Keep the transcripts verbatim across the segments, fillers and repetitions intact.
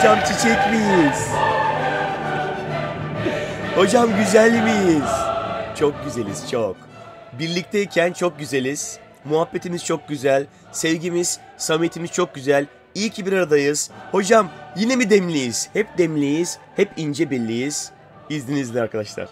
Hocam çiçek miyiz? Hocam güzel miyiz? Çok güzeliz, çok. Birlikteyken çok güzeliz. Muhabbetimiz çok güzel. Sevgimiz, samimiyetimiz çok güzel. İyi ki bir aradayız. Hocam yine mi demliyiz? Hep demliyiz. Hep ince belliyiz. İzninizle arkadaşlar.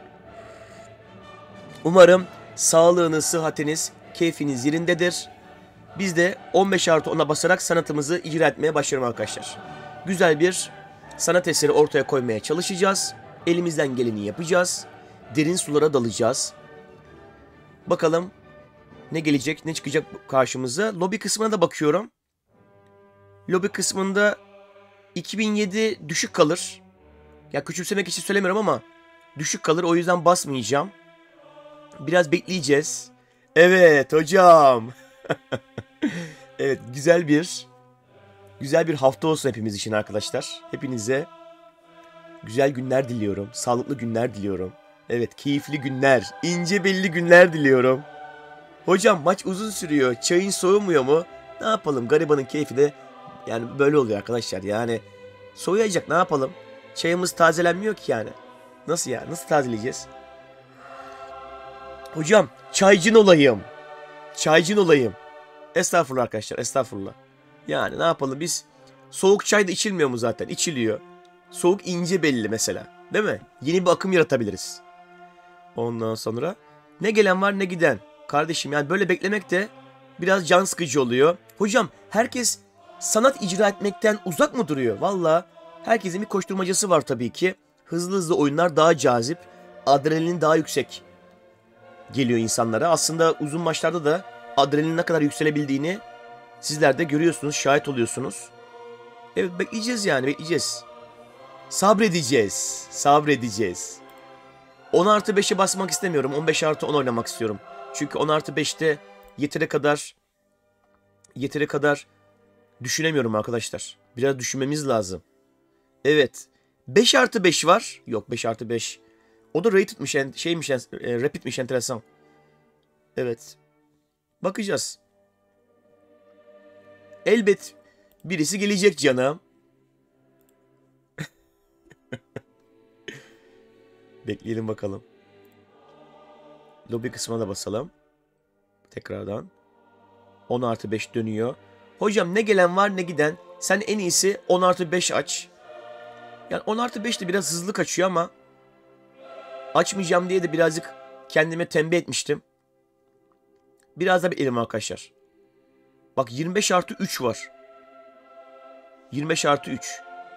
Umarım sağlığınız, sıhhatiniz, keyfiniz yerindedir. Biz de on beş artı ona basarak sanatımızı icra etmeye başlayalım arkadaşlar. Güzel bir sanat eseri ortaya koymaya çalışacağız. Elimizden geleni yapacağız. Derin sulara dalacağız. Bakalım ne gelecek, ne çıkacak karşımıza. Lobi kısmına da bakıyorum. Lobi kısmında iki bin yedi düşük kalır. Ya küçümsemek için söylemiyorum ama düşük kalır. O yüzden basmayacağım. Biraz bekleyeceğiz. Evet hocam. Evet, güzel bir güzel bir hafta olsun hepimiz için arkadaşlar. Hepinize güzel günler diliyorum. Sağlıklı günler diliyorum. Evet, keyifli günler, ince belli günler diliyorum. Hocam maç uzun sürüyor. Çayın soğumuyor mu? Ne yapalım? Garibanın keyfi de yani böyle oluyor arkadaşlar. Yani soğuyacak, ne yapalım? Çayımız tazelenmiyor ki yani. Nasıl ya? Nasıl tazeleyeceğiz? Hocam çaycın olayım. Çaycın olayım. Estağfurullah arkadaşlar, estağfurullah. Yani ne yapalım biz? Soğuk çay da içilmiyor mu zaten? İçiliyor. Soğuk ince belli mesela. Değil mi? Yeni bir akım yaratabiliriz. Ondan sonra ne gelen var ne giden. Kardeşim yani böyle beklemek de biraz can sıkıcı oluyor. Hocam herkes sanat icra etmekten uzak mı duruyor? Valla herkesin bir koşturmacası var tabii ki. Hızlı hızlı oyunlar daha cazip. Adrenalin daha yüksek geliyor insanlara. Aslında uzun maçlarda da adrenalin ne kadar yükselebildiğini sizler de görüyorsunuz, şahit oluyorsunuz. Evet, bekleyeceğiz yani, bekleyeceğiz. Sabredeceğiz, sabredeceğiz. on artı beşe basmak istemiyorum, on beş artı on oynamak istiyorum. Çünkü on artı beşte yeteri kadar, yeteri kadar düşünemiyorum arkadaşlar. Biraz düşünmemiz lazım. Evet, beş artı beş var. Yok, beş artı beş. O da ratedmiş, şeymiş, e, rapidmiş, enteresan. Evet. Bakacağız. Elbet birisi gelecek canım. Bekleyelim bakalım. Lobi kısmına da basalım. Tekrardan. on artı beş dönüyor. Hocam ne gelen var ne giden. Sen en iyisi on artı beş aç. Yani on artı beş de biraz hızlı kaçıyor ama açmayacağım diye de birazcık kendime tembih etmiştim. Biraz da bekleyelim arkadaşlar. Bak yirmi beş artı üç var. yirmi beş artı üç.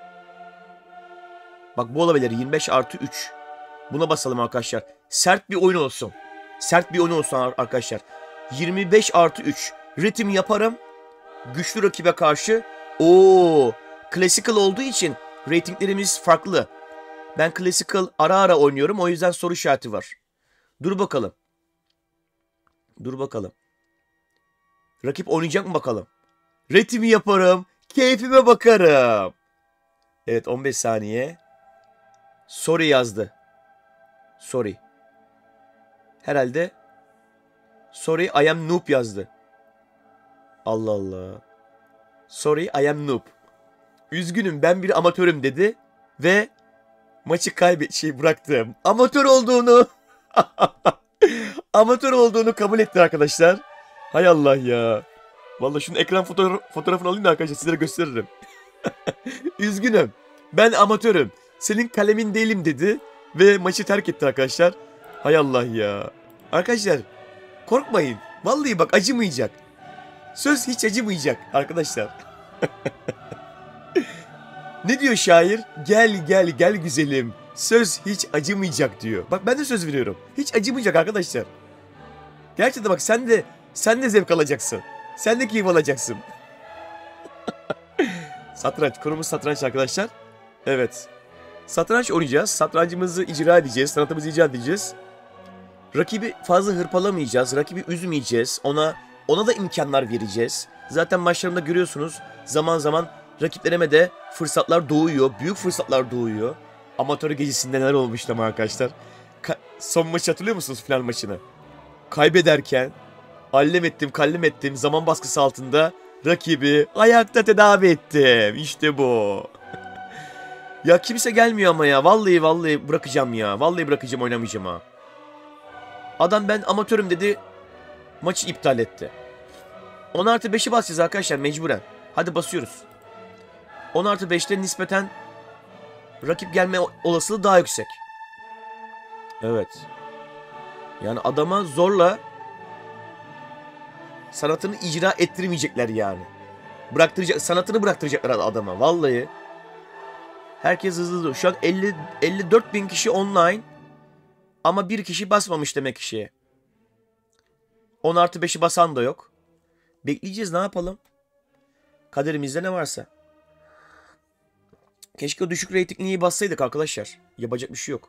Bak bu olabilir. yirmi beş artı üç. Buna basalım arkadaşlar. Sert bir oyun olsun. Sert bir oyun olsun arkadaşlar. yirmi beş artı üç. Ritim yaparım. Güçlü rakibe karşı. Oo, classical olduğu için ratinglerimiz farklı. Ben classical ara ara oynuyorum. O yüzden soru işareti var. Dur bakalım. Dur bakalım. Rakip oynayacak mı bakalım. Ritmi yaparım. Keyfime bakarım. Evet, on beş saniye. Sorry yazdı. Sorry. Herhalde sorry I am noob yazdı. Allah Allah. Sorry I am noob. Üzgünüm ben bir amatörüm dedi. Ve maçı kaybet şey bıraktım. Amatör olduğunu amatör olduğunu kabul etti arkadaşlar. Hay Allah ya. Vallahi şunun ekran fotoğraf fotoğrafını alayım da arkadaşlar sizlere gösteririm. Üzgünüm. Ben amatörüm. Senin kalemin değilim dedi. Ve maçı terk etti arkadaşlar. Hay Allah ya. Arkadaşlar korkmayın. Vallahi bak acımayacak. Söz hiç acımayacak arkadaşlar. Ne diyor şair? Gel gel gel güzelim. Söz hiç acımayacak diyor. Bak ben de söz veriyorum. Hiç acımayacak arkadaşlar. Gerçekten bak sen de sen de zevk alacaksın. Sen de keyif alacaksın. Satranç. Konumuz satranç arkadaşlar. Evet. Satranç oynayacağız. Satrancımızı icra edeceğiz. Sanatımızı icra edeceğiz. Rakibi fazla hırpalamayacağız. Rakibi üzmeyeceğiz. Ona ona da imkanlar vereceğiz. Zaten maçlarımda görüyorsunuz. Zaman zaman rakiplerime de fırsatlar doğuyor. Büyük fırsatlar doğuyor. Amatör gecesinde neler olmuştu ama arkadaşlar. Ka son maçı hatırlıyor musunuz, final maçını? Kaybederken allem ettim kallem ettim zaman baskısı altında rakibi ayakta tedavi ettim. İşte bu. Ya kimse gelmiyor ama ya. Vallahi vallahi bırakacağım ya. Vallahi bırakacağım, oynamayacağım ha. Adam ben amatörüm dedi. Maçı iptal etti. on artı beşi basacağız arkadaşlar mecburen. Hadi basıyoruz. on artı beşte nispeten rakip gelme olasılığı daha yüksek. Evet. Yani adama zorla sanatını icra ettirmeyecekler yani. Bıraktıracak, sanatını bıraktıracaklar adama. Vallahi. Herkes hızlı hızlı. Şu an elli, elli dört bin kişi online. Ama bir kişi basmamış demek kişiye. on artı beşi basan da yok. Bekleyeceğiz, ne yapalım? Kaderimizde ne varsa. Keşke o düşük reytingliği bassaydık arkadaşlar. Yapacak bir şey yok.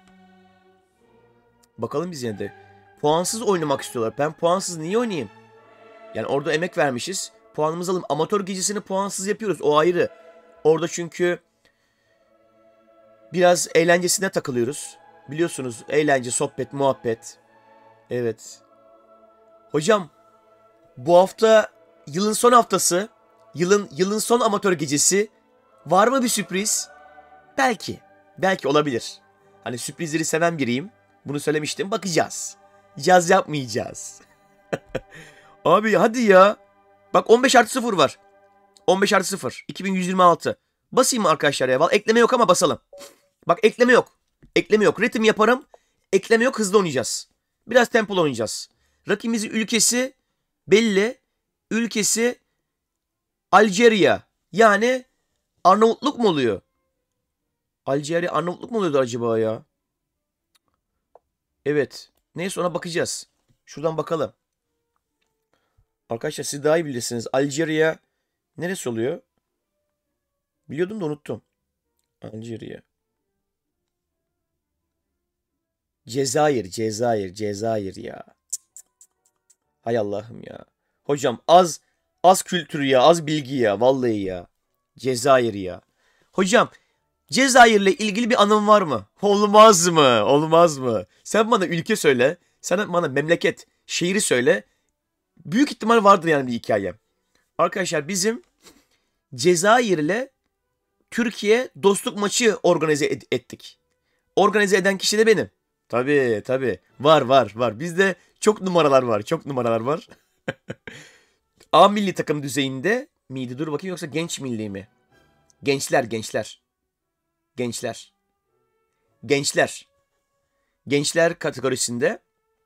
Bakalım biz yine de. Puansız oynamak istiyorlar. Ben puansız niye oynayayım? Yani orada emek vermişiz. Puanımızı alalım. Amatör gecesini puansız yapıyoruz. O ayrı. Orada çünkü biraz eğlencesine takılıyoruz. Biliyorsunuz eğlence, sohbet, muhabbet. Evet. Hocam bu hafta yılın son haftası. Yılın yılın son amatör gecesi. Var mı bir sürpriz? Belki. Belki olabilir. Hani sürprizleri seven biriyim. Bunu söylemiştim. Bakacağız. Caz yapmayacağız. Abi hadi ya. Bak on beş artı sıfır var. on beş artı sıfır. iki bin yüz yirmi altı. Basayım mı arkadaşlar ya? Vallahi ekleme yok ama basalım. Bak ekleme yok. Ekleme yok. Ritim yaparım. Ekleme yok. Hızlı oynayacağız. Biraz tempolu oynayacağız. Rakibimizin ülkesi belli. Ülkesi Algeria. Yani Arnavutluk mu oluyor? Algeria Arnavutluk mu oluyordu acaba ya? Evet. Neyse ona bakacağız. Şuradan bakalım. Arkadaşlar siz daha iyi bilirsiniz. Algeria neresi oluyor? Biliyordum da unuttum. Algeria. Cezayir, Cezayir, Cezayir ya. Hay Allah'ım ya. Hocam az az kültür ya, az bilgi ya. Vallahi ya. Cezayir ya. Hocam Cezayir'le ilgili bir anım var mı? Olmaz mı? Olmaz mı? Sen bana ülke söyle. Sen bana memleket, şehri söyle. Büyük ihtimal vardır yani bir hikayem. Arkadaşlar bizim Cezayir'le Türkiye dostluk maçı organize ed- ettik. Organize eden kişi de benim. Tabii tabii. Var var var. Bizde çok numaralar var. Çok numaralar var. A milli takım düzeyinde miydi? Dur bakayım, yoksa genç milli mi? Gençler gençler. Gençler. Gençler. Gençler kategorisinde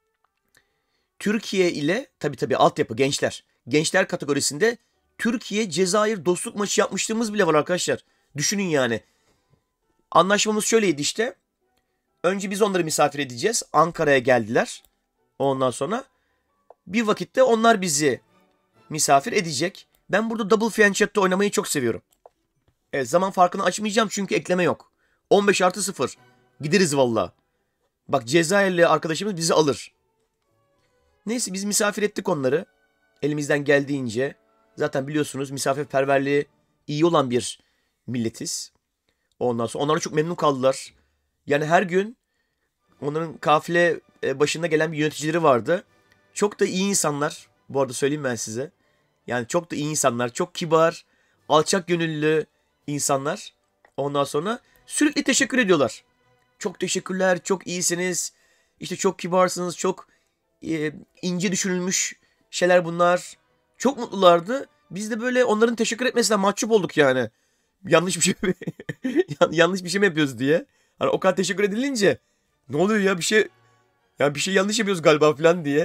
Türkiye ile tabii tabii altyapı gençler. Gençler kategorisinde Türkiye Cezayir dostluk maçı yapmışlığımız bile var arkadaşlar. Düşünün yani. Anlaşmamız şöyleydi işte. Önce biz onları misafir edeceğiz. Ankara'ya geldiler. Ondan sonra bir vakitte onlar bizi misafir edecek. Ben burada Double Fianchetto oynamayı çok seviyorum. Evet, zaman farkını açmayacağım çünkü ekleme yok. on beş artı sıfır. Gideriz valla. Bak Cezayirli arkadaşımız bizi alır. Neyse biz misafir ettik onları. Elimizden geldiğince. Zaten biliyorsunuz misafirperverliği iyi olan bir milletiz. Ondan sonra onlar çok memnun kaldılar. Yani her gün onların kafile başında gelen bir yöneticileri vardı. Çok da iyi insanlar. Bu arada söyleyeyim ben size. Yani çok da iyi insanlar. Çok kibar, alçak gönüllü insanlar. Ondan sonra sürekli teşekkür ediyorlar. Çok teşekkürler, çok iyisiniz. İşte çok kibarsınız, çok e, ince düşünülmüş şeyler bunlar. Çok mutlulardı. Biz de böyle onların teşekkür etmesinden mahcup olduk yani. Yanlış bir şey mi? yanlış bir şey mi yapıyoruz diye. Hani o kadar teşekkür edilince ne oluyor ya, bir şey ya bir şey yanlış yapıyoruz galiba falan diye.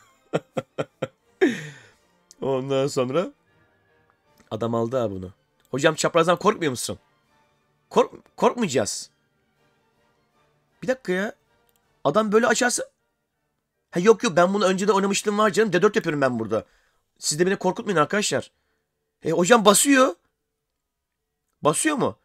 Ondan sonra adam aldı ha bunu. Hocam çaprazdan korkmuyor musun? Kork korkmayacağız. Bir dakika ya. Adam böyle açarsa... Ha yok yok, ben bunu önceden oynamıştım var canım. D dört yapıyorum ben burada. Siz de beni korkutmayın arkadaşlar. E hocam basıyor. Basıyor mu?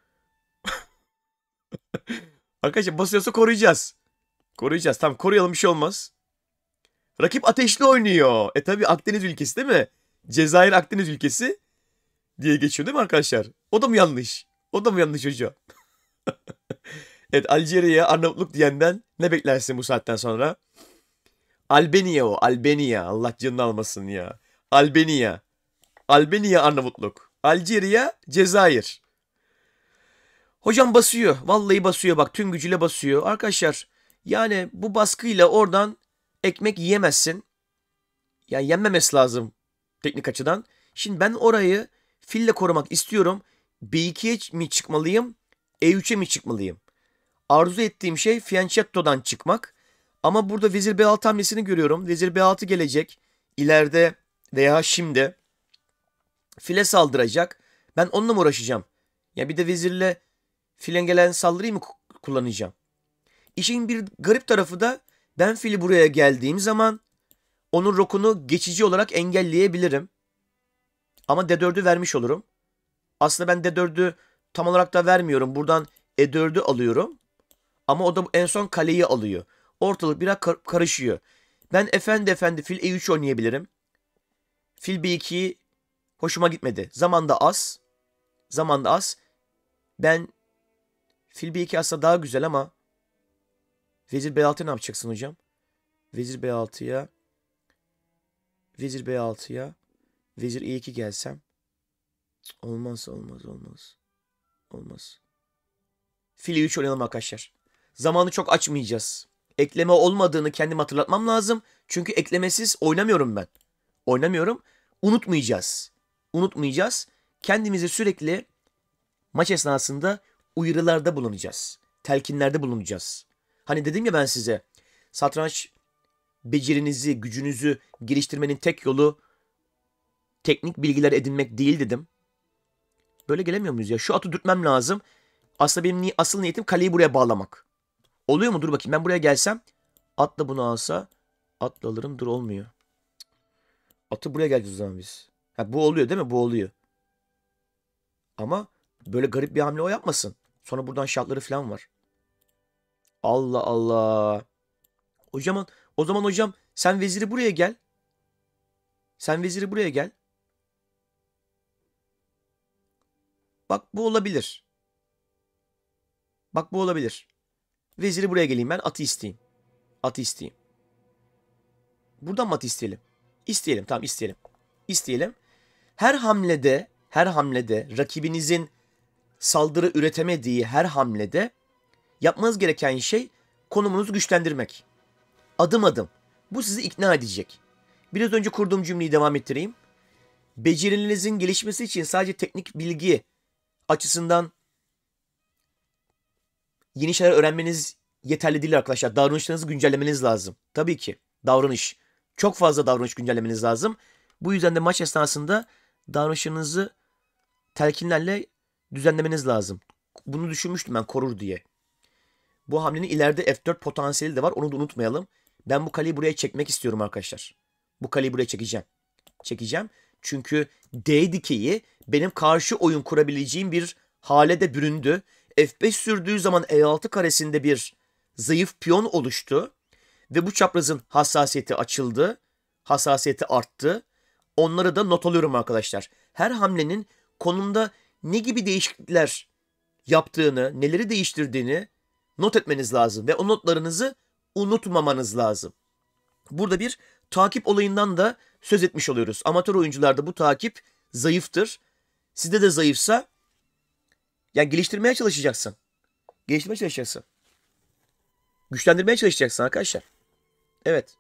Arkadaşlar basıyorsa koruyacağız. Koruyacağız. Tamam, koruyalım, bir şey olmaz. Rakip ateşli oynuyor. E tabi Akdeniz ülkesi değil mi? Cezayir Akdeniz ülkesi diye geçiyor değil mi arkadaşlar? O da mı yanlış? O da mı yanlış hocam? Evet, Algeria, Arnavutluk diyenden ne beklersin bu saatten sonra? Albanya o. Albanya. Allah canını almasın ya. Albanya. Albanya Arnavutluk. Algeria Cezayir. Hocam basıyor. Vallahi basıyor bak, tüm gücüyle basıyor. Arkadaşlar yani bu baskıyla oradan ekmek yiyemezsin. Yani yenmemesi lazım teknik açıdan. Şimdi ben orayı fille korumak istiyorum. B ikiye mi çıkmalıyım? E üçe mi çıkmalıyım? Arzu ettiğim şey Fianchetto'dan çıkmak. Ama burada vezir B altı hamlesini görüyorum. Vezir B altı gelecek. İleride veya şimdi file saldıracak. Ben onunla mı uğraşacağım? Ya bir de vezirle filen gelen saldırıyı mı kullanacağım? İşin bir garip tarafı da ben fili buraya geldiğim zaman onun rokunu geçici olarak engelleyebilirim. Ama D dördü vermiş olurum. Aslında ben D dördü tam olarak da vermiyorum. Buradan E dördü alıyorum. Ama o da en son kaleyi alıyor. Ortalık biraz kar- karışıyor. Ben efendi efendi fil E üç oynayabilirim. Fil B ikiyi hoşuma gitmedi. Zaman da az. Zaman da az. Ben fil B iki aslında daha güzel ama vezir B altı ne yapacaksın hocam? Vezir B altıya Vezir B altıya Vezir E iki gelsem. Olmaz olmaz olmaz. Olmaz. Fil E üç oynayalım arkadaşlar. Zamanı çok açmayacağız. Ekleme olmadığını kendim hatırlatmam lazım. Çünkü eklemesiz oynamıyorum ben. Oynamıyorum. Unutmayacağız. Unutmayacağız. Kendimizi sürekli maç esnasında uyarılarda bulunacağız. Telkinlerde bulunacağız. Hani dedim ya ben size, satranç becerinizi, gücünüzü geliştirmenin tek yolu teknik bilgiler edinmek değil dedim. Böyle gelemiyor muyuz ya? Şu atı dürtmem lazım. Aslında benim ni asıl niyetim kaleyi buraya bağlamak. Oluyor mu? Dur bakayım. Ben buraya gelsem atla bunu alsa atla alırım. Dur olmuyor. Atı buraya geleceğiz o zaman biz. Ha, bu oluyor değil mi? Bu oluyor. Ama böyle garip bir hamle o yapmasın. Sonra buradan şartları falan var. Allah Allah. Hocam, o zaman hocam sen veziri buraya gel. Sen veziri buraya gel. Bak bu olabilir. Bak bu olabilir. Veziri buraya geleyim ben. Atı isteyeyim. Atı isteyeyim. Buradan mı atı isteyelim? İsteyelim. Tamam isteyelim. İsteyelim. Her hamlede, her hamlede rakibinizin saldırı üretemediği her hamlede yapmanız gereken şey konumunuzu güçlendirmek. Adım adım. Bu sizi ikna edecek. Biraz önce kurduğum cümleyi devam ettireyim. Becerinizin gelişmesi için sadece teknik bilgi açısından yeni şeyler öğrenmeniz yeterli değil arkadaşlar. Davranışlarınızı güncellemeniz lazım. Tabii ki. Davranış. Çok fazla davranış güncellemeniz lazım. Bu yüzden de maç esnasında davranışınızı telkinlerle düzenlemeniz lazım. Bunu düşünmüştüm ben korur diye. Bu hamlenin ileride F dört potansiyeli de var. Onu da unutmayalım. Ben bu kaleyi buraya çekmek istiyorum arkadaşlar. Bu kaleyi buraya çekeceğim. Çekeceğim. Çünkü D dikeyi benim karşı oyun kurabileceğim bir hale de büründü. F beş sürdüğü zaman E altı karesinde bir zayıf piyon oluştu. Ve bu çaprazın hassasiyeti açıldı. Hassasiyeti arttı. Onları da not alıyorum arkadaşlar. Her hamlenin konumda ne gibi değişiklikler yaptığını, neleri değiştirdiğini not etmeniz lazım. Ve o notlarınızı unutmamanız lazım. Burada bir takip olayından da söz etmiş oluyoruz. Amatör oyuncularda bu takip zayıftır. Sizde de zayıfsa yani geliştirmeye çalışacaksın. Geliştirmeye çalışacaksın. Güçlendirmeye çalışacaksın arkadaşlar. Evet.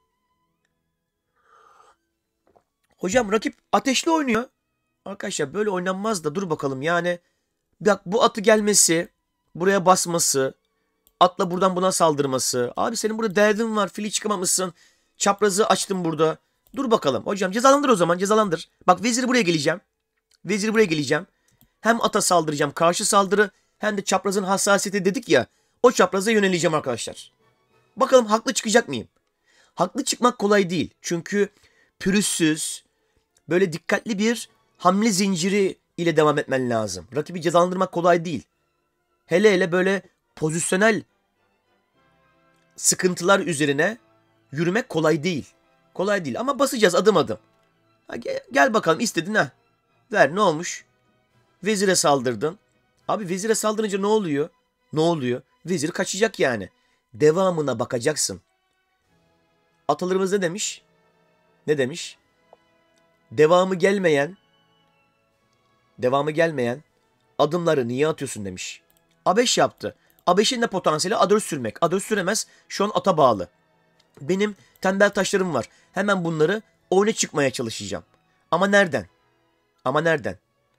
Hocam rakip ateşli oynuyor. Arkadaşlar böyle oynanmaz da dur bakalım yani. Bak bu atı gelmesi, buraya basması, atla buradan buna saldırması. Abi senin burada derdin var, fili çıkamamışsın. Çaprazı açtım burada. Dur bakalım. Hocam cezalandır o zaman, cezalandır. Bak veziri buraya geleceğim. Veziri buraya geleceğim. Hem ata saldıracağım, karşı saldırı, hem de çaprazın hassasiyeti dedik ya. O çapraza yöneleceğim arkadaşlar. Bakalım haklı çıkacak mıyım? Haklı çıkmak kolay değil. Çünkü pürüzsüz, böyle dikkatli bir hamle zinciri ile devam etmen lazım. Rakibi cezalandırmak kolay değil. Hele hele böyle pozisyonel sıkıntılar üzerine yürümek kolay değil. Kolay değil ama basacağız adım adım. Ha, gel, gel bakalım istedin ha. Ver ne olmuş? Vezire saldırdın. Abi vezire saldırınca ne oluyor? Ne oluyor? Vezir kaçacak yani. Devamına bakacaksın. Atalarımız ne demiş? Ne demiş? Devamı gelmeyen, devamı gelmeyen adımları niye atıyorsun demiş. A beş yaptı. A beşin de potansiyeli A dört sürmek. A dört süremez. Şu an ata bağlı. Benim tembel taşlarım var. Hemen bunları oyuna çıkmaya çalışacağım. Ama nereden? Ama nereden?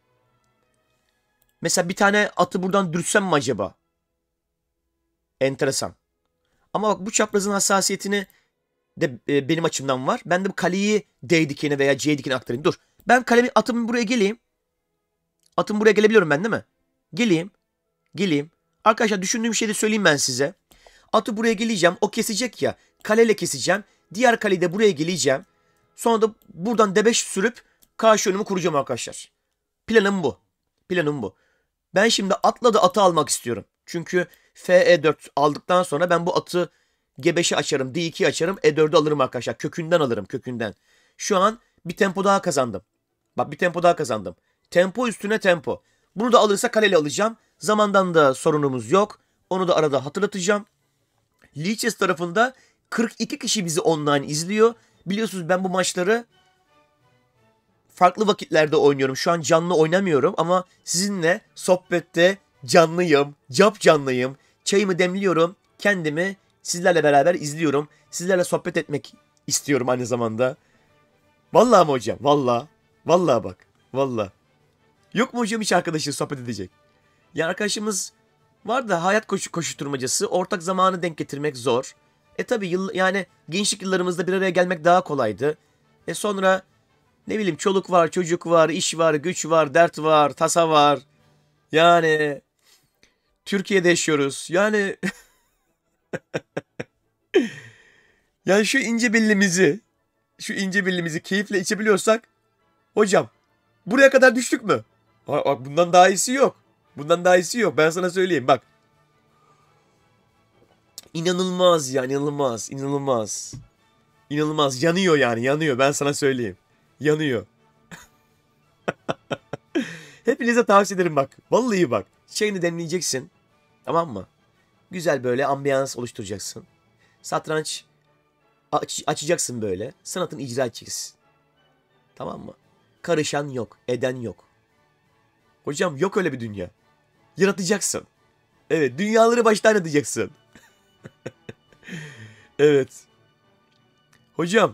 Mesela bir tane atı buradan dürtsem mi acaba? Enteresan. Ama bak bu çaprazın hassasiyetini de e, benim açımdan var. Ben de bu kaleyi D dikine veya C dikine aktarayım. Dur. Ben kalemi atımın buraya geleyim. Atım buraya gelebiliyorum ben değil mi? Geleyim. Geleyim. Arkadaşlar düşündüğüm şeyi de söyleyeyim ben size. Atı buraya geleceğim. O kesecek ya. Kaleyle keseceğim. Diğer kaleyi de buraya geleceğim. Sonra da buradan D beş sürüp karşı önümü kuracağım arkadaşlar. Planım bu. Planım bu. Ben şimdi atla da atı almak istiyorum. Çünkü F E dört aldıktan sonra ben bu atı G beşi açarım, D ikiyi açarım, E dördü alırım arkadaşlar. Kökünden alırım, kökünden. Şu an bir tempo daha kazandım. Bak bir tempo daha kazandım. Tempo üstüne tempo. Bunu da alırsa kaleli alacağım. Zamandan da sorunumuz yok. Onu da arada hatırlatacağım. Lichess tarafında kırk iki kişi bizi online izliyor. Biliyorsunuz ben bu maçları farklı vakitlerde oynuyorum. Şu an canlı oynamıyorum ama sizinle sohbette canlıyım, cap canlıyım. Çayımı demliyorum, kendimi sizlerle beraber izliyorum. Sizlerle sohbet etmek istiyorum aynı zamanda. Vallahi mi hocam? Vallahi. Vallahi bak. Vallahi. Yok mu hocam hiç arkadaşı sohbet edecek? Ya arkadaşımız var da hayat koşu koşuşturmacası. Ortak zamanı denk getirmek zor. E tabi yıl, yani gençlik yıllarımızda bir araya gelmek daha kolaydı. E sonra ne bileyim çoluk var, çocuk var, iş var, güç var, dert var, tasa var. Yani Türkiye'de yaşıyoruz. Yani yani şu ince bellimizi, şu ince bellimizi keyifle içebiliyorsak hocam buraya kadar düştük mü? Bak bundan daha iyisi yok. Bundan daha iyisi yok. Ben sana söyleyeyim bak. İnanılmaz ya, inanılmaz, inanılmaz. İnanılmaz. Yanıyor yani, yanıyor. Ben sana söyleyeyim. Yanıyor. Hepinize tavsiye ederim bak. Vallahi bak. Çayını demleyeceksin. Tamam mı? Güzel böyle ambiyans oluşturacaksın. Satranç aç, açacaksın böyle. Sanatını icra edeceksin. Tamam mı? Karışan yok. Eden yok. Hocam yok öyle bir dünya. Yaratacaksın. Evet. Dünyaları baştan edeceksin. Evet. Hocam.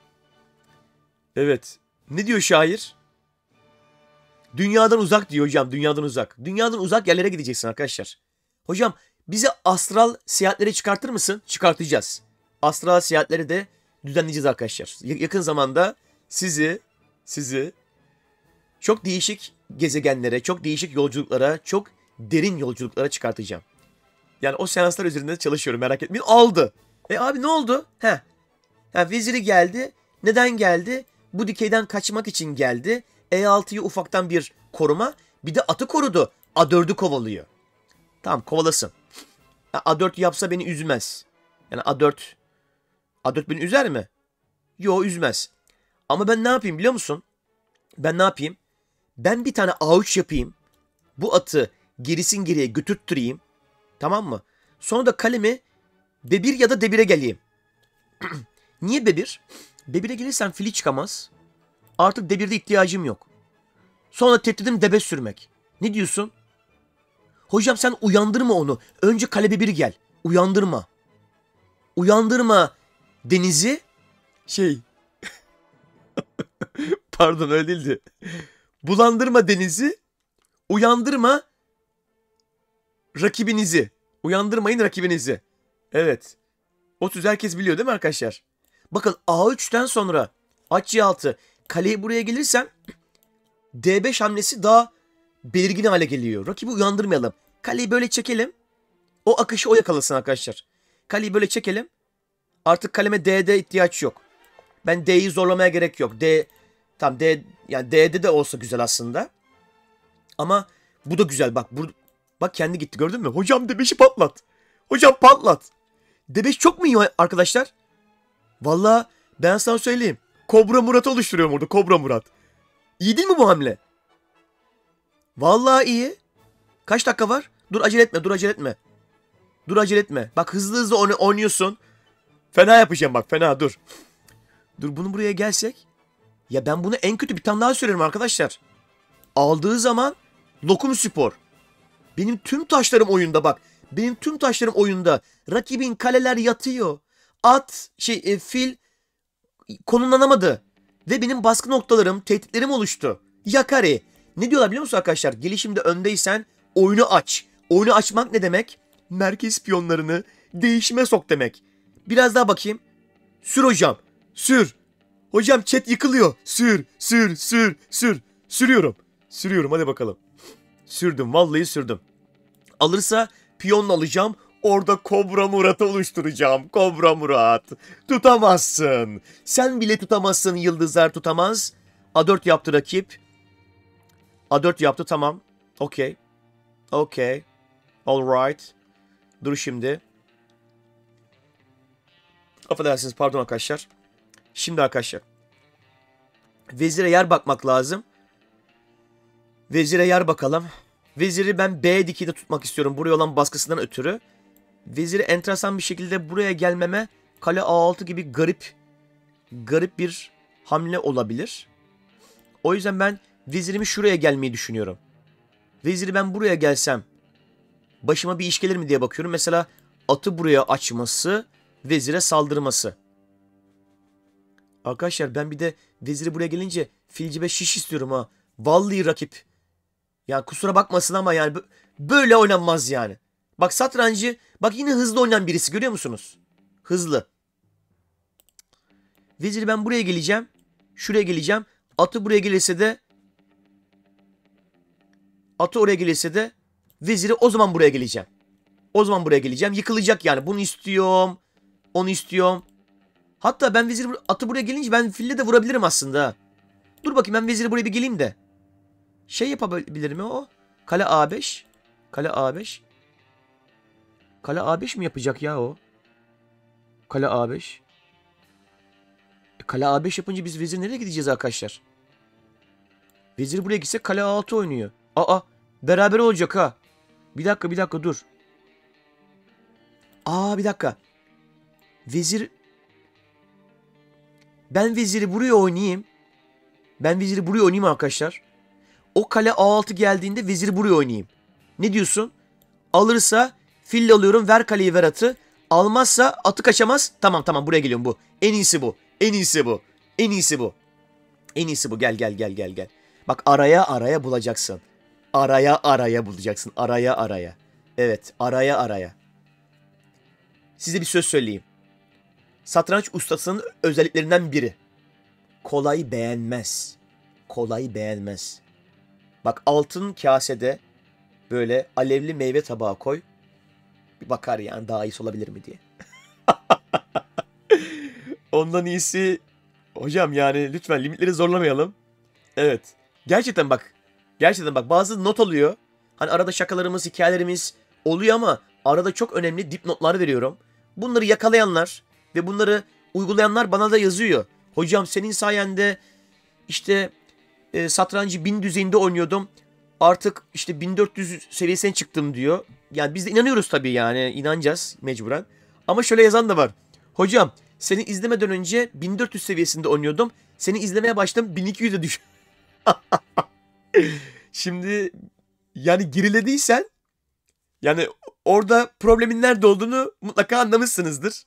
Evet. Ne diyor şair? Dünyadan uzak diyor hocam. Dünyadan uzak. Dünyadan uzak yerlere gideceksin arkadaşlar. Hocam bizi astral seyahatlere çıkartır mısın? Çıkartacağız. Astral seyahatleri de düzenleyeceğiz arkadaşlar. Yakın zamanda sizi sizi çok değişik gezegenlere, çok değişik yolculuklara, çok derin yolculuklara çıkartacağım. Yani o seanslar üzerinde çalışıyorum, merak etmeyin. Aldı. E abi ne oldu? Heh. Ha, veziri geldi. Neden geldi? Bu dikeyden kaçmak için geldi. E altıyı ufaktan bir koruma. Bir de atı korudu. A dördü kovalıyor. Tamam kovalasın. A dört yapsa beni üzmez. Yani A dört A dört beni üzer mi? Yo üzmez. Ama ben ne yapayım biliyor musun? Ben ne yapayım? Ben bir tane A üç yapayım. Bu atı gerisin geriye götürttüreyim. Tamam mı? Sonra da kalemi B bir ya da D bire geleyim. Niye B bir? B bire gelirsem fili çıkamaz. Artık D birde ihtiyacım yok. Sonra tehdidim D beş sürmek. Ne diyorsun? Hocam sen uyandırma onu. Önce kale B bir gel. Uyandırma. Uyandırma Deniz'i. Şey. Pardon öyle değildi. Bulandırma Deniz'i. Uyandırma rakibinizi. Uyandırmayın rakibinizi. Evet. O söz herkes biliyor değil mi arkadaşlar? Bakın A üçten sonra at C altı kaleyi buraya gelirsem D beş hamlesi daha belirgin hale geliyor. Rakibi uyandırmayalım. Kaleyi böyle çekelim. O akışı o yakalasın arkadaşlar. Kaleyi böyle çekelim. Artık kaleme D'de ihtiyaç yok. Ben D'yi zorlamaya gerek yok. D tam D yani D'de de olsa güzel aslında. Ama bu da güzel bak. Bu, bak kendi gitti gördün mü? Hocam D beşi patlat. Hocam patlat. D beş çok mu iyi arkadaşlar? Vallahi ben sana söyleyeyim. Kobra Murat'ı oluşturuyorum orada. Kobra Murat. İyi değil mi bu hamle? Vallahi iyi. Kaç dakika var? Dur acele etme. Dur acele etme. Dur acele etme. Bak hızlı hızlı oynuyorsun. Fena yapacağım bak. Fena dur. Dur bunu buraya gelsek. Ya ben bunu en kötü bir tane daha söylerim arkadaşlar. Aldığı zaman Lokum Spor. Benim tüm taşlarım oyunda bak. Benim tüm taşlarım oyunda. Rakibin kaleler yatıyor. At, şey e, fil konumlanamadı. Ve benim baskı noktalarım, tehditlerim oluştu. Yakari. Ne diyorlar biliyor musun arkadaşlar? Gelişimde öndeysen oyunu aç. Oyunu açmak ne demek? Merkez piyonlarını değişime sok demek. Biraz daha bakayım. Sür hocam. Sür. Hocam chat yıkılıyor. Sür, sür, sür, sür. Sürüyorum. Sürüyorum hadi bakalım. Sürdüm. Vallahi sürdüm. Alırsa piyonla alacağım. Orada Kobra Murat'ı oluşturacağım. Kobra Murat. Tutamazsın. Sen bile tutamazsın. Yıldızlar tutamaz. A dört yaptı rakip. A dört yaptı tamam. Okey. Okey. Alright. Dur şimdi. Affedersiniz pardon arkadaşlar. Şimdi arkadaşlar. Vezire yer bakmak lazım. Vezire yer bakalım. Veziri ben B dikide tutmak istiyorum. Buraya olan baskısından ötürü. Veziri enteresan bir şekilde buraya gelmeme kale A altı gibi garip garip bir hamle olabilir. O yüzden ben vezirimi şuraya gelmeyi düşünüyorum. Veziri ben buraya gelsem başıma bir iş gelir mi diye bakıyorum. Mesela atı buraya açması, vezire saldırması. Arkadaşlar ben bir de veziri buraya gelince filcibe şiş istiyorum ha. Vallahi rakip. Ya kusura bakmasın ama yani böyle oynanmaz yani. Bak satrancı, bak yine hızlı oynayan birisi görüyor musunuz? Hızlı. Veziri ben buraya geleceğim. Şuraya geleceğim. Atı buraya gelirse de Atı oraya gelirse de veziri o zaman buraya geleceğim. O zaman buraya geleceğim. Yıkılacak yani. Bunu istiyorum. Onu istiyorum. Hatta ben veziri atı buraya gelince ben fille de vurabilirim aslında. Dur bakayım ben veziri buraya bir geleyim de. Şey yapabilir mi o? Kale A beş. Kale A beş. Kale A beş mi yapacak ya o? Kale A beş. E, kale A beş yapınca biz vezir nereye gideceğiz arkadaşlar? Vezir buraya gitse kale A altı oynuyor. Aa beraber olacak ha. Bir dakika bir dakika dur. Aa bir dakika. Vezir. Ben veziri buraya oynayayım. Ben veziri buraya oynayayım arkadaşlar. O kale A altı geldiğinde veziri buraya oynayayım. Ne diyorsun? Alırsa fille alıyorum. Ver kaleyi ver atı. Almazsa atı kaçamaz. Tamam tamam buraya geliyorum bu. En iyisi bu. En iyisi bu. En iyisi bu. En iyisi bu. Gel gel gel gel gel. Bak araya araya bulacaksın. Araya araya bulacaksın. Araya araya. Evet araya araya. Size bir söz söyleyeyim. Satranç ustasının özelliklerinden biri. Kolay beğenmez. Kolay beğenmez. Bak altın kasede böyle alevli meyve tabağı koy. Bir bakar yani daha iyisi olabilir mi diye. Ondan iyisi hocam yani lütfen limitleri zorlamayalım. Evet. Gerçekten bak. Gerçekten bak bazı not oluyor. Hani arada şakalarımız, hikayelerimiz oluyor ama arada çok önemli dipnotlar veriyorum. Bunları yakalayanlar ve bunları uygulayanlar bana da yazıyor. Hocam senin sayende işte e, satrancı bin düzeyinde oynuyordum. Artık işte bin dört yüz seviyesine çıktım diyor. Yani biz de inanıyoruz tabii yani. İnanacağız mecburen. Ama şöyle yazan da var. Hocam seni izlemeden önce bin dört yüz seviyesinde oynuyordum. Seni izlemeye başladım bin iki yüze düş. Şimdi yani gerilediysen yani orada problemin nerede olduğunu mutlaka anlamışsınızdır.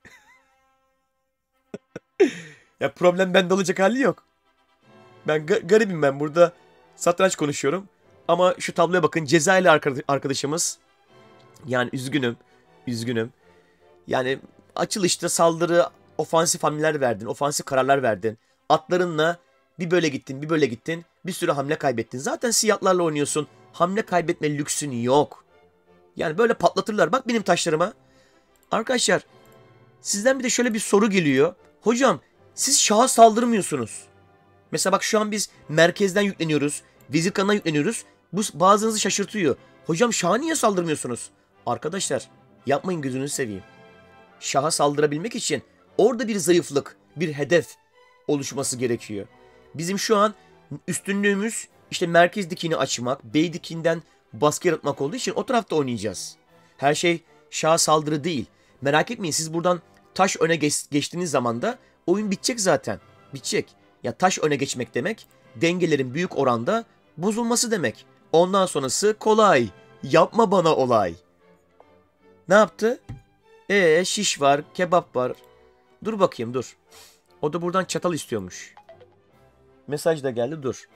Ya problem bende olacak hali yok. Ben ga- garibim ben burada satranç konuşuyorum. Ama şu tabloya bakın Cezayirli arkadaşımız. Yani üzgünüm. Üzgünüm. Yani açılışta saldırı ofansif hamleler verdin. Ofansif kararlar verdin. Atlarınla bir böyle gittin bir böyle gittin. Bir sürü hamle kaybettin. Zaten siyahlarla oynuyorsun. Hamle kaybetme lüksün yok. Yani böyle patlatırlar. Bak benim taşlarıma. Arkadaşlar sizden bir de şöyle bir soru geliyor. Hocam siz şaha saldırmıyorsunuz. Mesela bak şu an biz merkezden yükleniyoruz. Vezir kanına yükleniyoruz. Bu bazınızı şaşırtıyor. Hocam şaha niye saldırmıyorsunuz? Arkadaşlar yapmayın gözünüzü seveyim. Şaha saldırabilmek için orada bir zayıflık, bir hedef oluşması gerekiyor. Bizim şu an üstünlüğümüz işte merkez dikini açmak, bey dikinden baskı yaratmak olduğu için o tarafta oynayacağız. Her şey şaha saldırı değil. Merak etmeyin siz buradan taş öne geç, geçtiğiniz zaman da oyun bitecek zaten. Bitecek. Ya taş öne geçmek demek dengelerin büyük oranda bozulması demek. Ondan sonrası kolay. Yapma bana olay. Ne yaptı? Ee şiş var, kebap var. Dur bakayım dur. O da buradan çatal istiyormuş. Mesaj da geldi dur.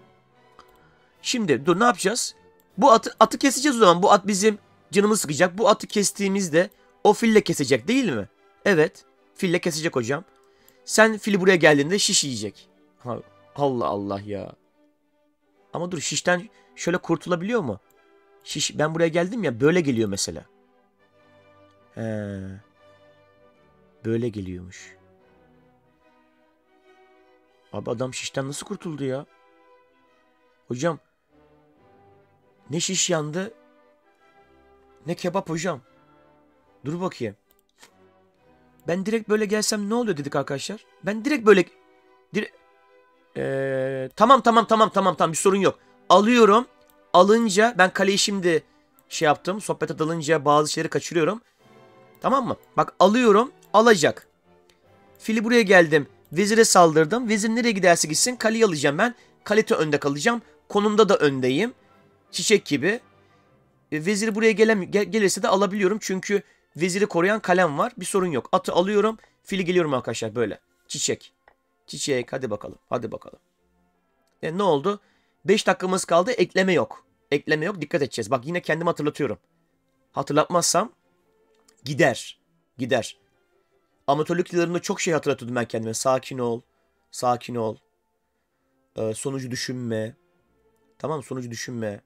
Şimdi dur ne yapacağız? Bu atı, atı keseceğiz o zaman. Bu at bizim canımız sıkacak. Bu atı kestiğimizde o fille kesecek değil mi? Evet. Fille kesecek hocam. Sen fili buraya geldiğinde şiş yiyecek. Ha, Allah Allah ya. Ama dur şişten şöyle kurtulabiliyor mu? Şiş, ben buraya geldim ya böyle geliyor mesela. He. Böyle geliyormuş. Abi adam şişten nasıl kurtuldu ya? Hocam. Ne şiş yandı. Ne kebap hocam. Dur bakayım. Ben direkt böyle gelsem ne oluyor dedik arkadaşlar. Ben direkt böyle... Dire ee, tamam tamam tamam tamam tamam bir sorun yok. Alıyorum. Alınca ben kaleyi şimdi şey yaptım. Sohbete dalınca bazı şeyleri kaçırıyorum. Tamam mı? Bak alıyorum. Alacak. Fili buraya geldim. Vezire saldırdım. Vezir nereye giderse gitsin kaleyi alacağım ben. Kalite önde kalacağım. Konumda da öndeyim. Çiçek gibi. E, veziri buraya gelem gel gelirse de alabiliyorum. Çünkü veziri koruyan kalem var. Bir sorun yok. Atı alıyorum. Fili geliyorum arkadaşlar böyle. Çiçek. Çiçek. Hadi bakalım. Hadi bakalım. E, ne oldu? beş dakikamız kaldı. Ekleme yok. Ekleme yok. Dikkat edeceğiz. Bak yine kendimi hatırlatıyorum. Hatırlatmazsam gider. Gider. Amatörlük yıllarımda çok şey hatırlatıyordum ben kendime. Sakin ol. Sakin ol. Ee, sonucu düşünme. Tamam mı? Sonucu düşünme.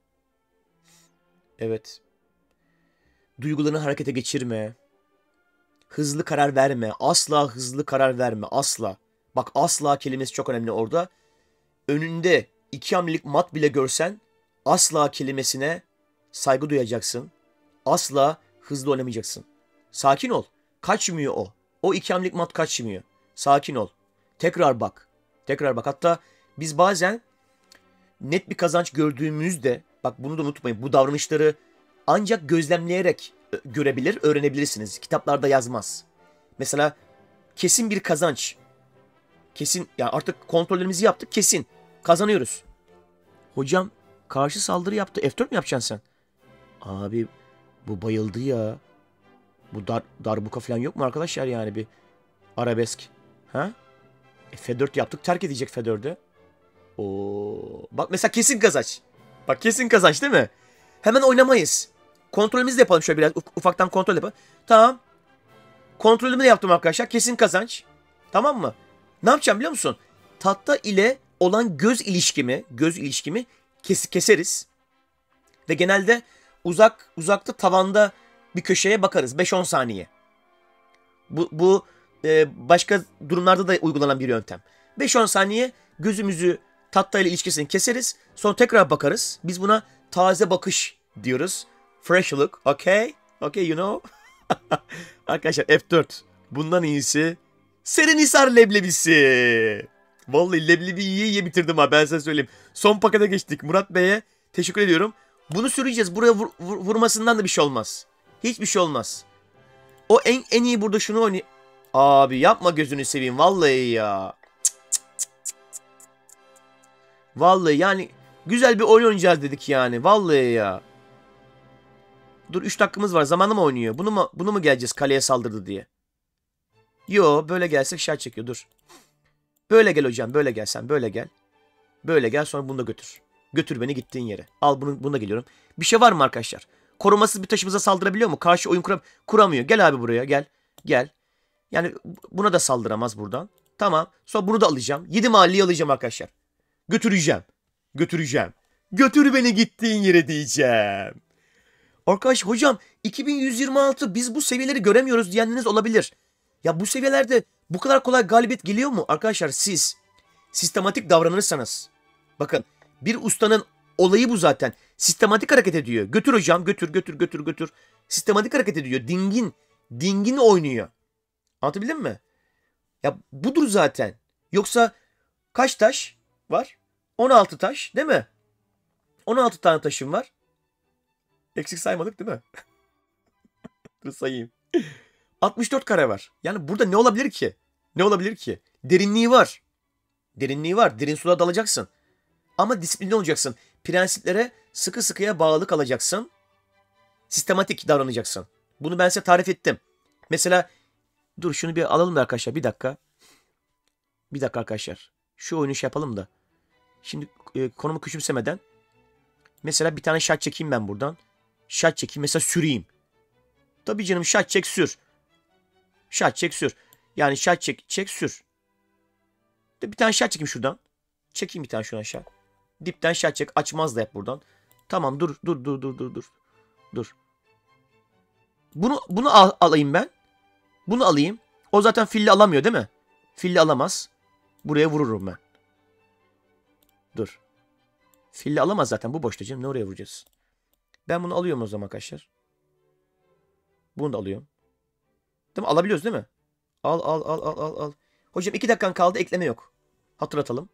Evet. Duygularını harekete geçirme. Hızlı karar verme. Asla hızlı karar verme. Asla. Bak asla kelimesi çok önemli orada. Önünde iki hamlelik mat bile görsen asla kelimesine saygı duyacaksın. Asla hızlı oynamayacaksın. Sakin ol. Kaçmıyor o. O iki hamlelik mat kaçmıyor. Sakin ol. Tekrar bak. Tekrar bak. Hatta biz bazen net bir kazanç gördüğümüzde bak bunu da unutmayın. Bu davranışları ancak gözlemleyerek görebilir, öğrenebilirsiniz. Kitaplarda yazmaz. Mesela kesin bir kazanç. Kesin yani artık kontrollerimizi yaptık. Kesin. Kazanıyoruz. Hocam karşı saldırı yaptı. F dört mü yapacaksın sen? Abi bu bayıldı ya. Bu dar, darbuka falan yok mu arkadaşlar yani bir arabesk. Ha? E, F dört yaptık. Terk edecek F dördü. Oo. Bak mesela kesin kazanç. Bak kesin kazanç değil mi? Hemen oynamayız. Kontrolümüzü de yapalım şöyle biraz. Ufaktan kontrol yapalım. Tamam. Kontrolümü de yaptım arkadaşlar. Kesin kazanç. Tamam mı? Ne yapacağım biliyor musun? Tahta ile olan göz ilişkimi, göz ilişkimi kes keseriz. Ve genelde uzak uzakta tavanda bir köşeye bakarız. beş on saniye. Bu, bu e, başka durumlarda da uygulanan bir yöntem. beş on saniye gözümüzü tahta ile ilişkisini keseriz. Sonra tekrar bakarız. Biz buna taze bakış diyoruz. Fresh look. Okay? Okay you know? Arkadaşlar F dört. Bundan iyisi Serenhisar leblebisi. Vallahi leblebi yiye yiye bitirdim ha ben size söyleyeyim. Son pakete geçtik. Murat Bey'e teşekkür ediyorum. Bunu süreceğiz. Buraya vur, vur, vurmasından da bir şey olmaz. Hiçbir şey olmaz. O en, en iyi burada şunu oynay... Abi yapma gözünü seveyim. Vallahi ya. Cık cık cık cık. Vallahi yani güzel bir oyun oynayacağız dedik yani. Vallahi ya. Dur üç dakikamız var. Zamanı mı oynuyor? Bunu mu, bunu mu geleceğiz kaleye saldırdı diye? Yo böyle gelsek şart çekiyor. Dur. Böyle gel hocam. Böyle gel sen. Böyle gel. Böyle gel sonra bunu da götür. Götür beni gittiğin yere. Al bunu, bunu da geliyorum. Bir şey var mı arkadaşlar? Korumasız bir taşımıza saldırabiliyor mu? Karşı oyun kuram kuramıyor. Gel abi buraya gel. Gel. Yani buna da saldıramaz buradan. Tamam. Sonra bunu da alacağım. Yedi mahalleyi alacağım arkadaşlar. Götüreceğim. Götüreceğim. Götür beni gittiğin yere diyeceğim. Arkadaş hocam iki bin yüz yirmi altı biz bu seviyeleri göremiyoruz diyenleriniz olabilir. Ya bu seviyelerde bu kadar kolay galibiyet geliyor mu? Arkadaşlar siz sistematik davranırsanız. Bakın bir ustanın olayı bu zaten. Sistematik hareket ediyor. Götür hocam götür götür götür götür. Sistematik hareket ediyor. Dingin. Dingin oynuyor. Anlatabildim mi? Ya budur zaten. Yoksa kaç taş var? on altı taş değil mi? on altı tane taşım var. Eksik saymadık değil mi? Dur sayayım. altmış dört kare var. Yani burada ne olabilir ki? Ne olabilir ki? Derinliği var. Derinliği var. Derin sulara dalacaksın. Ama disiplinli olacaksın. Prensiplere sıkı sıkıya bağlı kalacaksın. Sistematik davranacaksın. Bunu ben size tarif ettim. Mesela dur şunu bir alalım da arkadaşlar. Bir dakika. Bir dakika arkadaşlar. Şu oyunu şey yapalım da. Şimdi e, konumu küçümsemeden. Mesela bir tane şat çekeyim ben buradan. Şat çekeyim. Mesela süreyim. Tabii canım şat çek sür. Şat çek sür. Yani şat çek çek sür. De bir tane şat çekeyim şuradan. Çekeyim bir tane şuradan şat. Dipten şat çek. Açmaz da yap buradan. Tamam dur dur dur dur dur dur. Dur. Bunu bunu al, alayım ben. Bunu alayım. O zaten filli alamıyor değil mi? Filli alamaz. Buraya vururum ben. Dur. Filli alamaz zaten. Bu boşta canım. Ne oraya vuracağız? Ben bunu alıyorum o zaman arkadaşlar. Bunu da alıyorum. Değil mi? Alabiliyoruz değil mi? Al al al al al al. Hocam iki dakikan kaldı. Ekleme yok. Hatırlatalım.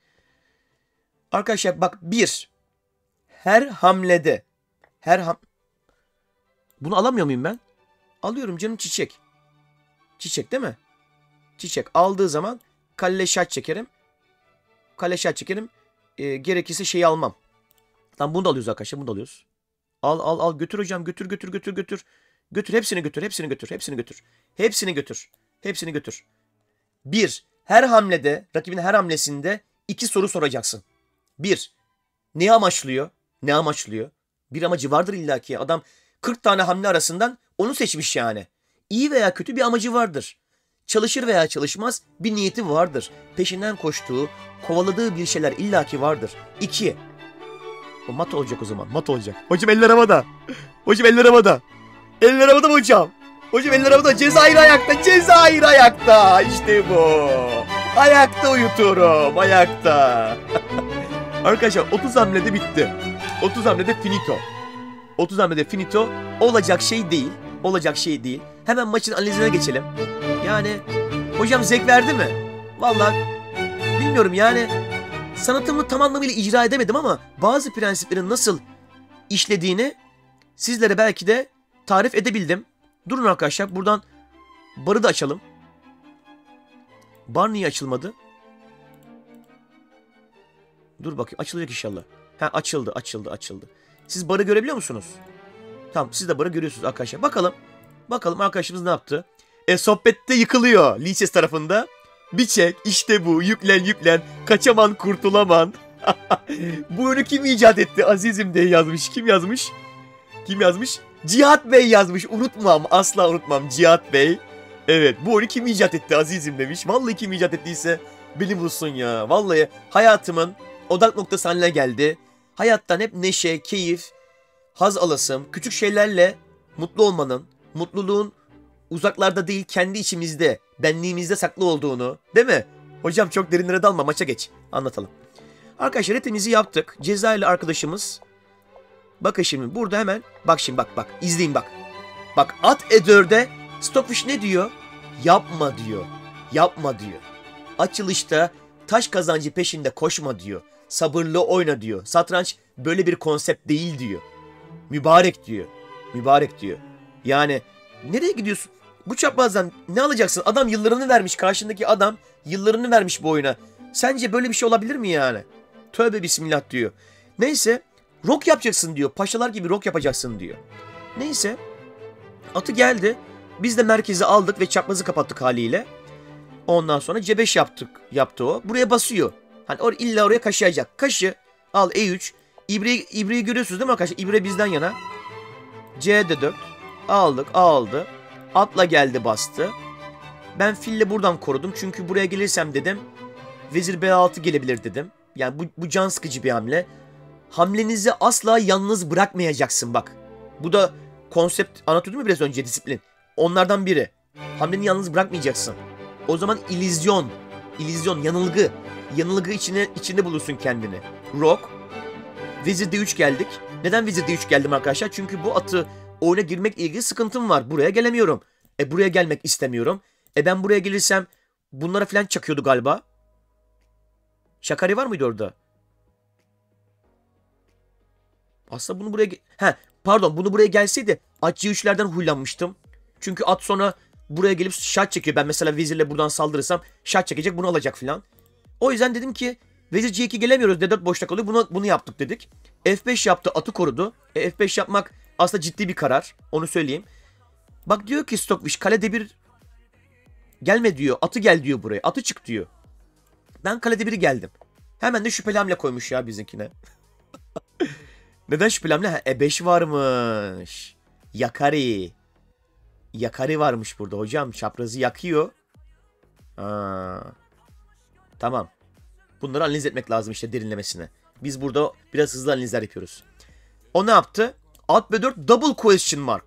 Arkadaşlar bak bir. Her hamlede. Her ham... Bunu alamıyor muyum ben? Alıyorum canım çiçek. Çiçek değil mi? Çiçek aldığı zaman kalle şat çekerim. Kalle şat çekerim. E, gerekirse şeyi almam. Tamam bunu da alıyoruz arkadaşlar. Bunu da alıyoruz. Al al al götür hocam. Götür götür götür götür. Götür hepsini götür. Hepsini götür. Hepsini götür. Hepsini götür. Hepsini götür. Bir. Her hamlede, rakibin her hamlesinde iki soru soracaksın. Bir. Ne amaçlıyor? Ne amaçlıyor? Bir amacı vardır illaki. Adam kırk tane hamle arasından onu seçmiş yani. İyi veya kötü bir amacı vardır. Çalışır veya çalışmaz bir niyeti vardır. Peşinden koştuğu, kovaladığı bir şeyler illaki vardır. İki. O mat olacak o zaman. Mat olacak. Hocam eller havada. Hocam eller havada. Eller havada mı hocam? Hocam eller havada. Cezayir ayakta. Cezayir ayakta. İşte bu. Ayakta uyutuyorum. Ayakta. Arkadaşlar otuz hamlede bitti. otuz hamlede finito. otuz hamlede finito. Olacak şey değil. Olacak şey değil. Hemen maçın analizine geçelim. Yani hocam zevk verdi mi? Vallahi bilmiyorum yani sanatımı tam anlamıyla icra edemedim ama bazı prensiplerin nasıl işlediğini sizlere belki de tarif edebildim. Durun arkadaşlar buradan barı da açalım. Bar niye açılmadı? Dur bakayım açılacak inşallah. Ha açıldı açıldı açıldı. Siz barı görebiliyor musunuz? Tamam siz de barı görüyorsunuz arkadaşlar. Bakalım. Bakalım arkadaşımız ne yaptı? E sohbette yıkılıyor Lices tarafında. Bir çek işte bu yüklen yüklen kaçaman kurtulaman. Bu oyunu kim icat etti azizim diye yazmış. Kim yazmış? Kim yazmış? Cihat Bey yazmış. Unutmam asla unutmam Cihat Bey. Evet bu oyunu kim icat etti azizim demiş. Vallahi kim icat ettiyse beni bulsun ya. Vallahi hayatımın odak noktası haline geldi. Hayattan hep neşe, keyif, haz alasım, küçük şeylerle mutlu olmanın, mutluluğun uzaklarda değil kendi içimizde, benliğimizde saklı olduğunu, değil mi? Hocam çok derinlere dalma, maça geç. Anlatalım. Arkadaşlar etimizi yaptık. Cezayirli arkadaşımız. Bakın şimdi burada hemen, bak şimdi bak bak, izleyin bak. Bak at E dörde Stockfish ne diyor? Yapma diyor. Yapma diyor. Açılışta taş kazancı peşinde koşma diyor. Sabırlı oyna diyor. Satranç böyle bir konsept değil diyor. Mübarek diyor. Mübarek diyor. Yani nereye gidiyorsun? Bu çaprazdan ne alacaksın? Adam yıllarını vermiş. Karşındaki adam yıllarını vermiş bu oyuna. Sence böyle bir şey olabilir mi yani? Tövbe bismillah diyor. Neyse. Rock yapacaksın diyor. Paşalar gibi rock yapacaksın diyor. Neyse. Atı geldi. Biz de merkezi aldık ve çaprazı kapattık haliyle. Ondan sonra C beş yaptık. Yaptı o. Buraya basıyor. Hani or illa oraya kaşıyacak. Kaşı. Al E üç. İbreyi, ibreyi görüyorsunuz değil mi arkadaşlar? İbre bizden yana. C D dört. Aldık. Aldı. Atla geldi bastı. Ben fille buradan korudum. Çünkü buraya gelirsem dedim. Vezir B altı gelebilir dedim. Yani bu, bu can sıkıcı bir hamle. Hamlenizi asla yalnız bırakmayacaksın bak. Bu da konsept anlatıyordum mu biraz önce disiplin. Onlardan biri. Hamleni yalnız bırakmayacaksın. O zaman illüzyon. İllüzyon, yanılgı. Yanılgı içine, içinde bulursun kendini. Rock. Vezir D üç geldik. Neden Vezir D üç geldim arkadaşlar? Çünkü bu atı oyuna girmekle ilgili sıkıntım var. Buraya gelemiyorum. E buraya gelmek istemiyorum. E ben buraya gelirsem bunlara falan çakıyordu galiba. Şakari var mıydı orada? Aslında bunu buraya... He, pardon bunu buraya gelseydi at C üçlerden huylanmıştım. Çünkü at sonra buraya gelip şat çekiyor. Ben mesela vezirle buradan saldırırsam şat çekecek, bunu alacak falan. O yüzden dedim ki vezir C iki gelemiyoruz. D dört boşta kalıyor. Bunu, bunu yaptık dedik. F beş yaptı, atı korudu. E, F beş yapmak Aslında ciddi bir karar. Onu söyleyeyim. Bak diyor ki Stockfish kalede bir gelme diyor. Atı gel diyor buraya. Atı çık diyor. Ben kalede biri geldim. Hemen de şüpheli hamle koymuş ya bizimkine. Neden şüpheli hamle? Ha, E beş varmış. Yakari. Yakari varmış burada hocam. Çaprazı yakıyor. Aa. Tamam. Bunları analiz etmek lazım işte derinlemesine. Biz burada biraz hızlı analizler yapıyoruz. O ne yaptı? At B dört double question mark.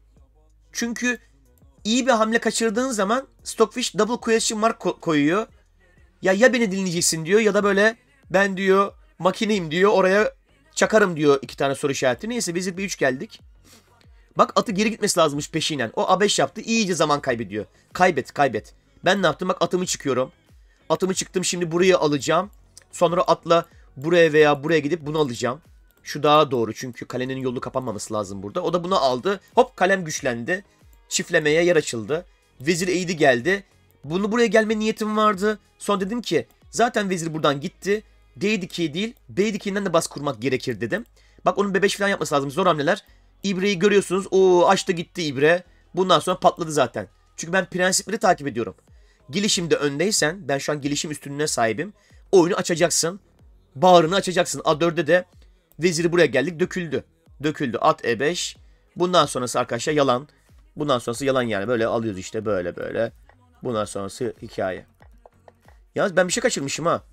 Çünkü iyi bir hamle kaçırdığın zaman Stockfish double question mark ko- koyuyor. Ya ya beni dinleyeceksin diyor ya da böyle ben diyor makineyim diyor oraya çakarım diyor iki tane soru işareti. Neyse vezir B üç geldik. Bak atı geri gitmesi lazımmış peşinen. O A beş yaptı iyice zaman kaybediyor. Kaybet kaybet. Ben ne yaptım? Bak atımı çıkıyorum. Atımı çıktım şimdi buraya alacağım. Sonra atla buraya veya buraya gidip bunu alacağım. Şu daha doğru çünkü kalenin yolu kapanmaması lazım burada. O da bunu aldı. Hop kalem güçlendi. Çiftlemeye yer açıldı. Vezir eğdi geldi. Bunu buraya gelme niyetim vardı. Sonra dedim ki zaten vezir buradan gitti. D dikeyi değil B dikeyinden de baskı kurmak gerekir dedim. Bak onun B beş falan yapması lazım. Zor hamleler. İbreyi görüyorsunuz. Oo açtı gitti İbre. Bundan sonra patladı zaten. Çünkü ben prensipleri takip ediyorum. Gelişimde öndeysen ben şu an gelişim üstünlüğüne sahibim. Oyunu açacaksın. Bağrını açacaksın. A dörde de veziri buraya geldik döküldü. Döküldü. At E beş. Bundan sonrası arkadaşlar yalan. Bundan sonrası yalan yani. Böyle alıyoruz işte böyle böyle. Bundan sonrası hikaye. Yalnız ben bir şey kaçırmışım ha.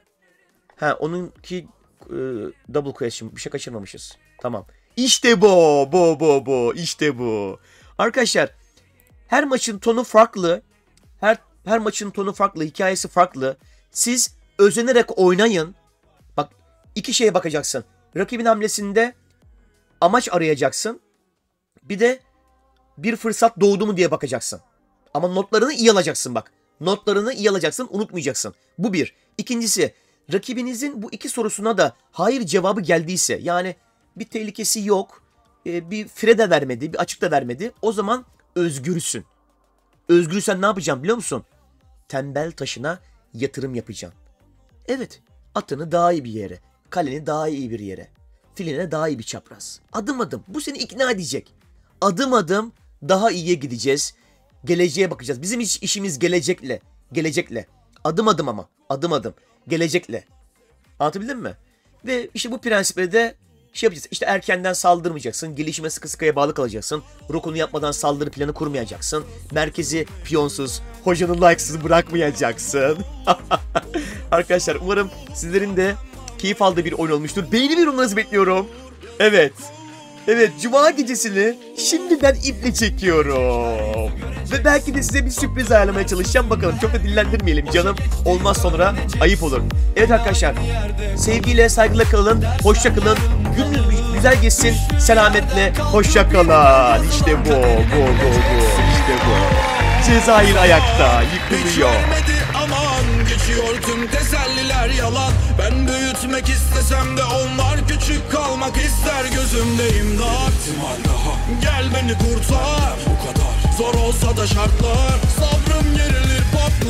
Ha onunki e, double question bir şey kaçırmamışız. Tamam. İşte bu. Bu bu bu. İşte bu. Arkadaşlar her maçın tonu farklı. Her her maçın tonu farklı. Hikayesi farklı. Siz özenerek oynayın. Bak iki şeye bakacaksın. Rakibin hamlesinde amaç arayacaksın. Bir de bir fırsat doğdu mu diye bakacaksın. Ama notlarını iyi alacaksın bak. Notlarını iyi alacaksın, unutmayacaksın. Bu bir. İkincisi, rakibinizin bu iki sorusuna da hayır cevabı geldiyse, yani bir tehlikesi yok, bir fire de vermedi, bir açık da vermedi, o zaman özgürsün. Özgürsen ne yapacağım biliyor musun? Tembel taşına yatırım yapacaksın. Evet, atını daha iyi bir yere, kaleni daha iyi bir yere, filine daha iyi bir çapraz. Adım adım, bu seni ikna edecek. Adım adım daha iyiye gideceğiz. Geleceğe bakacağız. Bizim iş, işimiz gelecekle. Gelecekle. Adım adım ama. Adım adım. Gelecekle. Anlatabildim mi? Ve işte bu prensipleri de şey yapacağız. İşte erkenden saldırmayacaksın. Gelişime sıkı sıkıya bağlı kalacaksın. Rokunu yapmadan saldırı planı kurmayacaksın. Merkezi piyonsuz, hocanın like'sız bırakmayacaksın. Arkadaşlar umarım sizlerin de keyif aldığı bir oyun olmuştur. Beğeni ve yorumlarınızı bekliyorum. Evet. Evet, Cuma gecesini şimdiden iple çekiyorum. Ve belki de size bir sürpriz ayarlamaya çalışacağım. Bakalım, çok da dillendirmeyelim canım. Olmaz sonra ayıp olur. Evet arkadaşlar, sevgiyle, saygıyla kalın. Hoşça kalın. Gününüz güzel geçsin. Selametle. Hoşça kalın. İşte bu, bu, bu, bu. İşte bu. Cezayir ayakta yıkılıyor. Aman geçiyor tüm teselliler yalan. Ben büyütmek istesem de onlar küçük kalmak ister gözümde imdat. Gel beni kurtar, bu kadar zor olsa da şartlar. Sabrım gerilir, pop